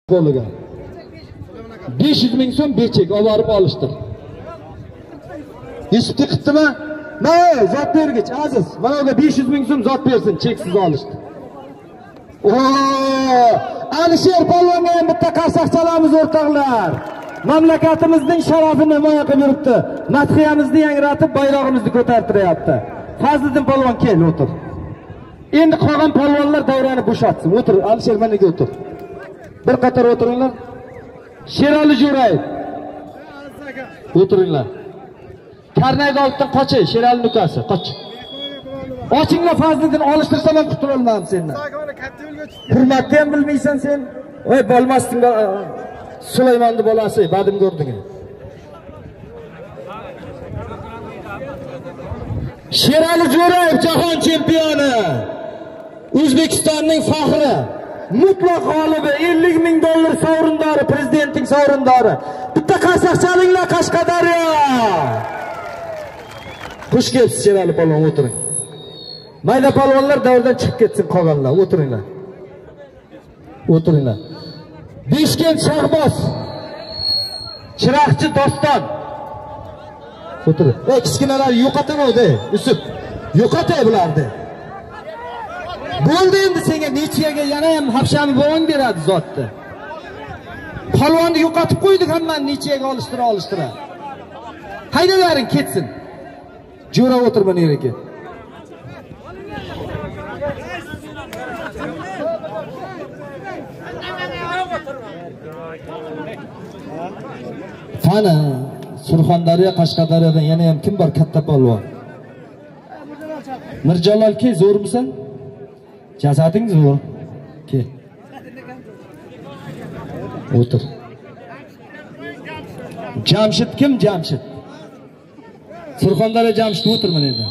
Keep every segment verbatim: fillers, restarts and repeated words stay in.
Qo'liga besh yuz ming so'm bechek olib borib olishdir. Eshitdi qitdimi? Mana zot bergich aziz. Mana uga besh yuz ming so'm zot bersin, cheksiz olishdi. Oo! Alisher polvonga ham bitta qarsak chalamiz o'rtoqlar. Mamlakatimizning sharafini himoya qilib yuribdi. Madhiyamizni yangratib, bayrog'imizni ko'tartiryapti. Fazliddin polvon kel, o'tir. Endi qolgan polvonlar davrani bo'shatsin. O'tir, Alisher managa o'tir. Bir qator o'tiringlar. Sherali Jo'rayev. O'tiringlar. Karnayga olibdan qoching, Sherali nukasi, qoch. Ochinglar Fazliddin, olishtirsam ham qutulolmadim sendan. Hurmatni ham bilmaysan sen. Voy, bo'lmasding Sulaymonni bolasi, badim ko'rding. Sherali Jo'rayev jahon chempioni. O'zbekistonning faxri. Mutlaq g'olibi, ellik ming dollar sovrindori, prezidentning sovrindori. Bitta qarsak chalinglar Qashqadaryo. Xush kelibsiz Sherali polvon, o'tiring. Mayda polvonlar davrdan chiqib ketsin qolganlar, o'tiringlar. O'tiringlar. Beshkent Shahboz. Chiroqchi Doston. O'tiring. Ey, kichkinalar yo'qotavdi, Yusuf. Yo'qotay bularni. Bo'ldi endi senga nechiyaga yana ham hafshami bo'g'ing beradi zotni. Polvonni yo'qotib qo'ydik hammani nechiyaga olishtira olishtira. Haydalaring ketsin. Jo'ra o'tir mana yerga. Qani Surxondaryo, Qashqadaryodan yana ham kim bor katta polvon? Mirjalol ke, zo'rmisan? Jasading zo'r. Ke. O'tir. Jamshid kim? Jamshid. Surxondaryo Jamshid o'tir mana yerda.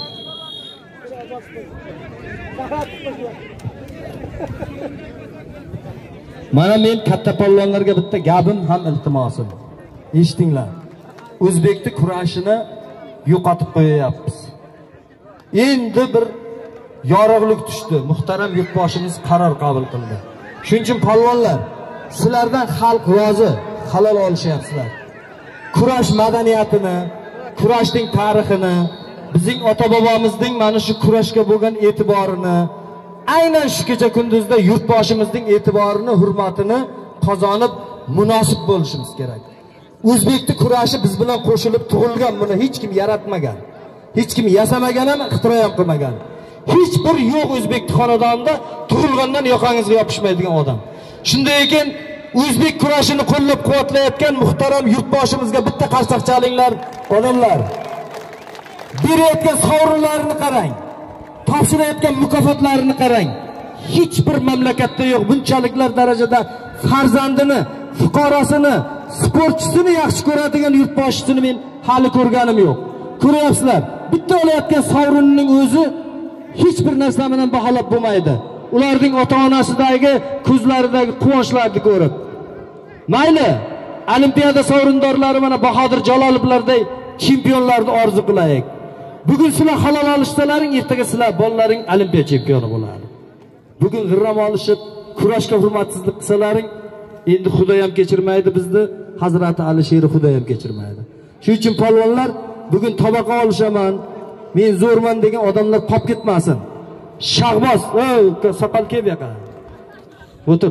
Mana men katta polvonlarga bitta gapim ham iltimosim. Eshitinglar. O'zbekning kurashini yo'qotib qo'yapmiz. Endi bir yorug'lik tushdi. Muhtaram yurtboshimiz qaror qabul qildi. Shuning uchun polvonlar, sizlardan xalq rozi, halol olishyapsizlar. Kurash madaniyatini, kurashning tarixini, bizning ota-bobomizning mana shu kurashga bo'lgan e'tiborini, aynan shu kecha kunduzda yurtboshimizning e'tiborini, hurmatini qozonib munosib bo'lishimiz kerak. O'zbekning kurashi biz bilan qo'shilib tug'ilgan, buni hech kim yaratmagan. Hech kim yasamagan ham, ixtiro ham qilmagan. Hech bir yo'q o'zbek xonadonida tug'ilgandan yoqangizga yopishmaydigan odam. Shunday ekan, o'zbek kurashini qo'llab-quvvatlayotgan muhtaram yurtboshimizga bitta qarsak chalinglar, odamlar. Berayotgan sovrinlarini qarang. Topshirayotgan mukofotlarini qarang. Hech bir mamlakatda yo'q bunchaliklar darajada farzandini, fuqarosini, sportchisini yaxshi ko'radigan yurtboshisini men hali ko'rganim yo'q. Ko'ryapsizlar, bitta olayotgan sovrinning o'zi hech bir narsa bilan baholab bo'lmaydi. Ularning ota-onasidagi ko'zlaridagi quvonchlarni ko'rib. Mayli, Olimpiada sovrindorlari mana Bahodir Jalolovlarday chempionlarni orzu qilaylik. Bugun sizlar halol olishlaring, ertaga sizlar bolalaring Olimpiya chempioni bo'ladi. Bugun g'irram olishib, kurashga hurmatsizlik qilsalaring, endi Xudo ham kechirmaydi bizni, Hazrati Alisher Xudo ham kechirmaydi. Shuning uchun polvonlar, bugun tabaqa olishaman, men zo'rman degan odamlar qolib ketmasin. Shahboz, ey, soqol kel bu yoqqa. O'tir.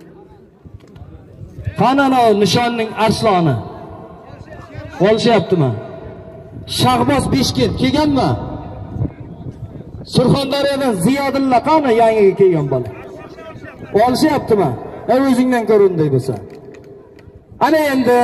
Qanana nishonning arsloni. Olishyaptimi? Shahboz Beshkent kelganmi? Surxondaryodan Ziyodulla qani yangiga kelgan bola. Olishyaptimi? Ey, o'zingdan ko'rinday bo'lsa. Ana endi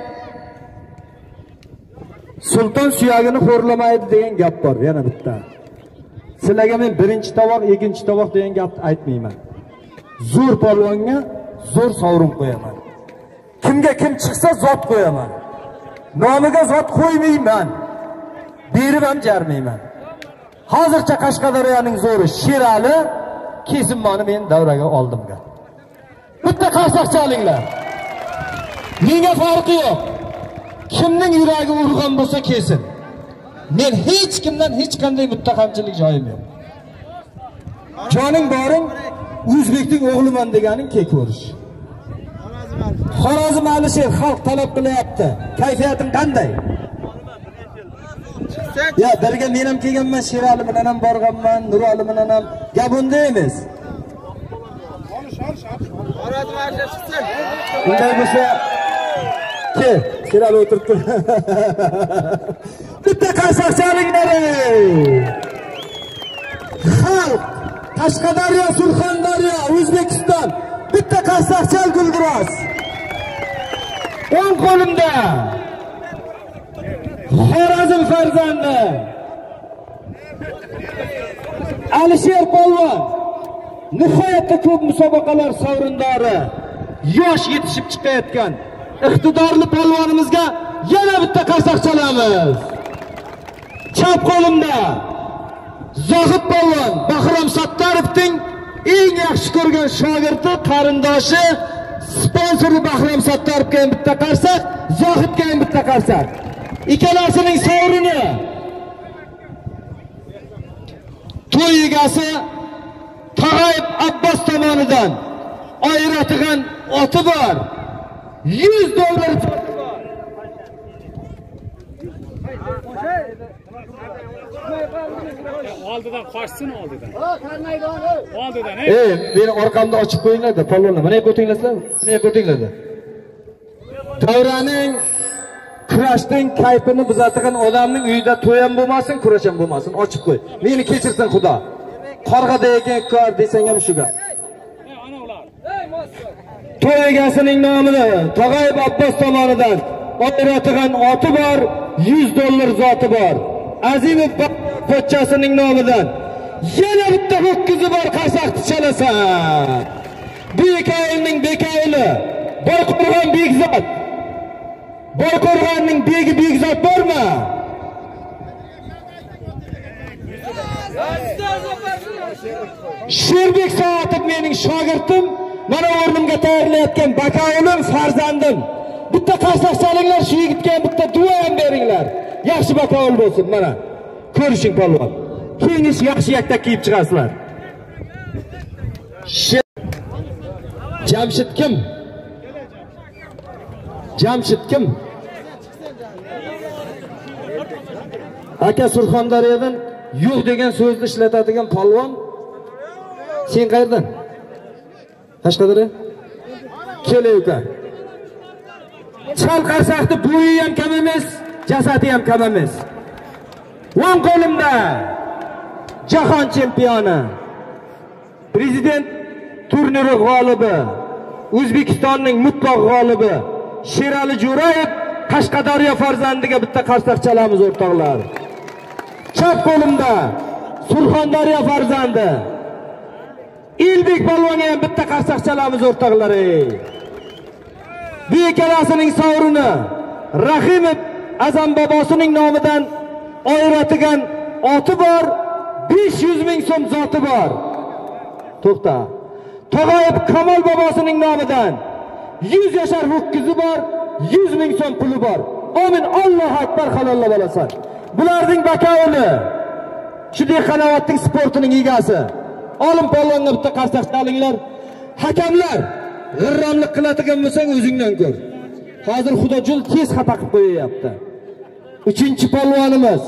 Sulton suyagini xo'rlamaydi degan gap bor, yana bitta. Sizlarga men birinchi tovoq, ikkinchi tovoq degan gapni aytmayman. Zo'r polvonga zo'r sovrin qo'yaman. Kimga kim chiqsa zot qo'yaman. Nomiga zot qo'ymayman. Berib ham jarmayman. Hozircha Qashqadaryoning zo'ri Sherali Kesimonni men davraga oldimga. Bitta qarsak chalinglar. Menga farqi yo'q. Kimning yuragi urg'an bo'lsa kelsin. Men hech kimdan hech qanday muttaqamchilik joyim yo'q. Joning boring, O'zbekning o'g'liman deganing ke ko'rish. Xorazm Alisher xalq talab qilyapti. Kayfiyatim qanday? Ya, birga men ham kelganman, Sherali bilan ham borganman, Nurali bilan ham. Gap unda emas. Xorazm Alisher chiqsin. Bunday bo'lsa, ke, Sherali o'tiribdi. Bitta qarsak chalinglar. Xalq, Qashqadaryo, Surxondaryo, O'zbekiston bitta qarsak chal Gulduros. O'ng qo'limda Xorazm farzandi Alisher polvon nihoyatda ko'p musobaqalar sovrindori, yosh yetishib chiqayotgan iqtidorli polvonimizga yana bitta qarsak chalamiz. Chap qo'limda Zohid polvon Bahrom Sattarovning eng yaxshi ko'rgan shogirdi, qarindoshi, sponsori Bahrom Sattarovga ham bitta qarsak, Zohidga ham bitta qarsak. Ikkalasining sovrini to'y egasi Tog'ayib Abbos tomonidan ayratilgan oti bor. yuz dollar soti bor. Oldidan qochsin oldidan. Oldidan. Ey, meni orqamda ochib qo'yinglar-da, polvonlar. Mana bu o'tinglar, mana bu o'tinglar. Davraning kurashning kayfini buzadigan odamning uyida to'y ham bo'lmasin, kurash ham bo'lmasin, ochib qo'y. Meni kechirsin Xudo. Qarg'ada ekan kor desang ham shu gap. Ana ular. To'y egasining nomida Tog'ayib Abbos tomonidan ayratilgan oti bor, yuz dollar zoti bor. Azimov pochchasining nomidan yana bitta ho'kizi bor, qarsaqni chalasa. Bekayilning bekayili Boyqo'rg'on Bekzod. Boyqo'rg'onning begi Bekzod bormi? Sherbek Soatov mening shogirdim, mana o'rnimga tayyorlayotgan bakaolim farzandim. Bitta qarsak chalinglar, shu yigitga bitta duo ham beringlar. Yaxshi bakaol bo'lsin, mana. Ko'rishing polvon. Keyin ish yaxshi yaktak kiyib chiqasizlar. Jamshid kim? Jamshid kim? Aka Surxondaryodan yo'q degan so'zni ishlatadigan polvon. Sen qayerdan? Qashqadaryo? Keleyka. Chal qarsaqni bo'yi ham kam emas, jasadi ham kam emas. O'ng qo'limda jahon chempioni, prezident turniri g'olibi, O'zbekistonning mutlaq g'olibi Sherali Jo'rayev Qashqadaryo farzandiga bitta qarsak chalamiz o'rtoqlar. Chap qo'limda Surxondaryo farzandi Elbek polvonga ham bitta qarsak chalamiz o'rtoqlar. Bu ikkalasining sovrini Rahimov Azam bobosining nomidan ayratilgan oti bor, besh yuz ming so'm zoti bor. To'xta. Tog'ayib Kamol bobosining nomidan yuz yashar ho'kizi bor, yuz ming so'm puli bor. Amin, Allohu akbar, halolla bo'lasan. Bularning bakaoli shu Dehqonovatning sportining egasi. Olim polvonga bitta qarsak chalinglar. Hakamlar, g'irromlik qiladigan bo'lsang o'zingdan ko'r. Hozir Xudojul tez xato qilib qo'yapti. Uchinchi polvonimiz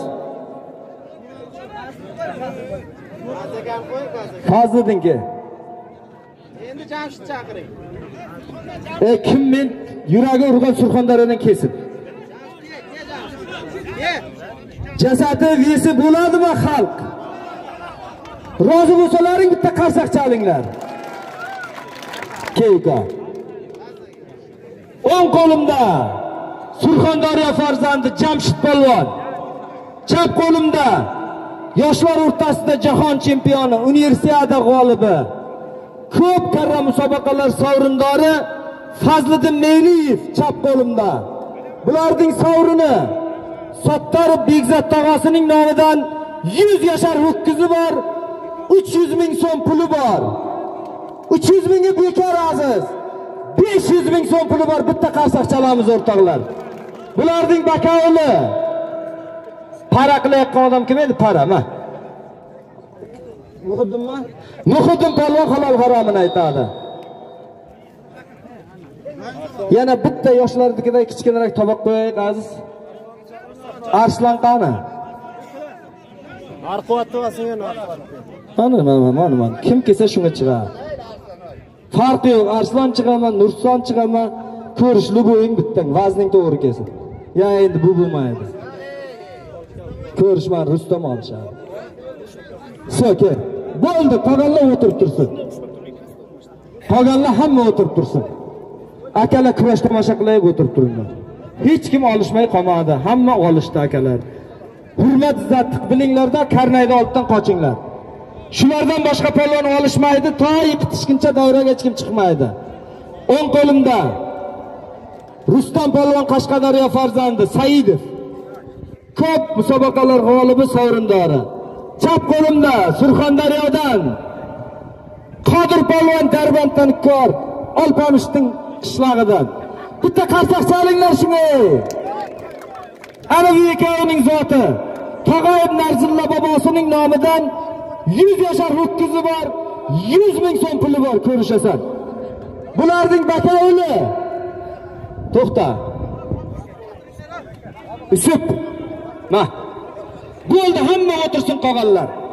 Fazliddinki. Endi Jamshid chaqiring. E kim men yuragi urgan Surxondaryodan kesib. Jasadi vesi bo'ladimi xalq? Rozi bo'lsalaring bitta qarsak chalinglar. Keyka. O'ng qo'limda Surxondaryo farzandi Jamshid polvon. Chap qo'limda yoshlar o'rtasida jahon chempioni, Universiada g'olibi, ko'p karra musobaqalar sovrindori Fazliddin Meyliyev chap qo'limda. Bularning sovrini Sattarov Bekzod tog'asining nomidan yuz yashar ho'kizi bor, uch yuz ming so'm puli bor. uch yuz mingga bekor aziz. besh yuz ming so'm puli bor, bitta qarsak chalamiz o'rtoqlar. Bularning bakaoli para qilayotgan odam kim edi? Para, ma. Muhiddinmi? Muhiddin polvon halol haromini aytadi. Yana bitta yoshlarnikiday kichkinaroq toboq qo'yaylik aziz. Arslan qani? Arqovatni olsang, Mana mana mana mana kim kelsa shunga chiqar. Farqi yo'q, Arslan chiqaman, Nurson chiqaman, ko'rishli bo'ying bittang, vazning to'g'ri kelsin. Ya endi bu bo'lmaydi. Ko'rishman Rustam olishadi. So'ke. Bo'ldi, qolganlar o'tirib tursin. Qolganlar hamma o'tirib tursin. Akalar kurash tomosha qilib o'tirib turinglar. Hech kim olishmay qolmadi, hamma olishdi akalar. Hurmat izzatni bilinglarda, karnayda oltdan qochinglar. Shulardan boshqa polvon olishmaydi, to yiqitishguncha davraga hech kim chiqmaydi. O'ng qo'limda Rustam polvon Qashqadaryo farzandi Saidov. Ko'p musobaqalar g'olibi, sovrindori. Chap qo'limda Surxondaryodan Qodir polvon Darbanddan ko'r, Olponishning qishlog'idan. Bitta qarsak chalinglar shunga. Ana bu ikkovining zoti. Tog'oyev Narzilla bobosining nomidan yuz yashar ho'kizi bor, yuz ming so'm puli bor, ko'rishasan. Bularning bakauli. To'xta. Isib. Ma. Bo'ldi, hamma o'tirsin qolganlar.